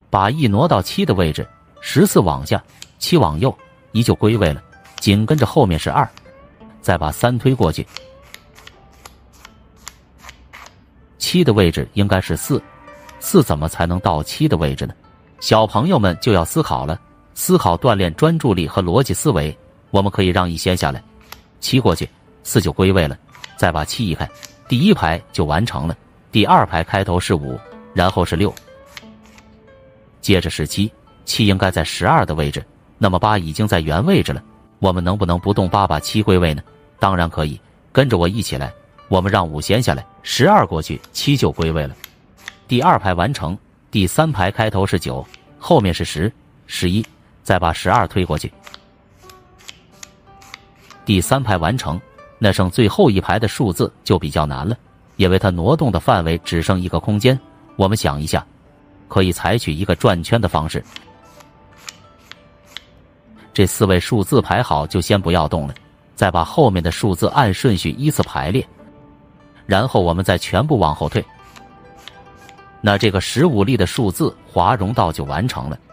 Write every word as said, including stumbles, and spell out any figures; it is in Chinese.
把一挪到七的位置，十四往下，七往右，一就归位了。紧跟着后面是二，再把三推过去，七的位置应该是四，四怎么才能到七的位置呢？小朋友们就要思考了，思考锻炼专注力和逻辑思维。我们可以让一先下来，七过去，四就归位了，再把七移开，第一排就完成了。第二排开头是五，然后是六，接着是七，七应该在十二的位置，那么八已经在原位置了。我们能不能不动八把七归位呢？当然可以，跟着我一起来。我们让五先下来，十二过去，七就归位了。第二排完成，第三排开头是九，后面是十、十一，再把十二推过去。第三排完成，那剩最后一排的数字就比较难了，因为它挪动的范围只剩一个空间。我们想一下，可以采取一个转圈的方式。这四位数字排好就先不要动了，再把后面的数字按顺序依次排列，然后我们再全部往后退。那这个十五例的数字华容道就完成了。